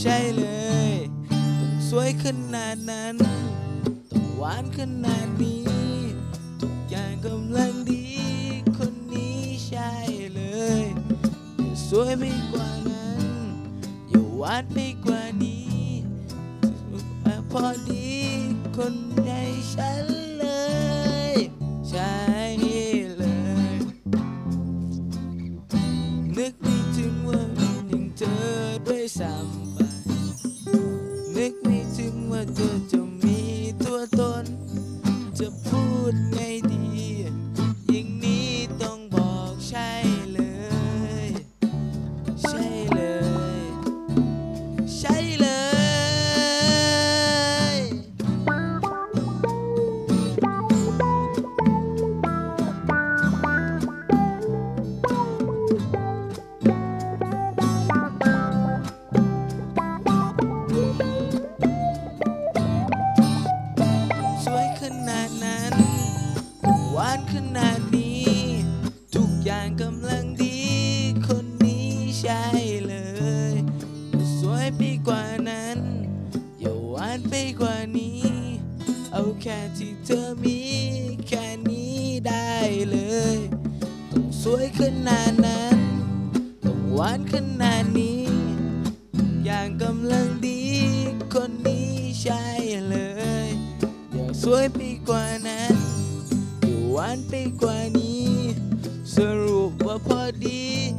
ช่เลยต้องสวยขนาดนั้นต้องหวานขนาดนี้ทุกอย่างกำลังดีคนนี้ใช่เลยอย่าสวยไปกว่านั้นอย่าหวานไปกว่านี้พอดีคนในฉันเลยใช่เลยนึกไม่ถึงว่าเป็นอย่างเธอด้วยซ้ำไปนึกไม่ถึงว่าเธอจะมีตัวตนจะพูดไงดีอย่างนี้ต้องบอกใช่เลยใช่เลยใช่เลยหวานขนาดนี้ทุกอย่างกำลังดีคนนี้ใช่เลยสวยไปกว่านั้นอย่าหวานไปกว่านี้เอาแค่ที่เธอมีแค่นี้ได้เลยต้องสวยขนาดนั้นต้องหวานขนาดนี้ทุกอย่างกำลังดีคนนี้ใช่เลยอย่าสวยไปกว่านั้นหวานไปกว่านี้สรุปว่าพอดี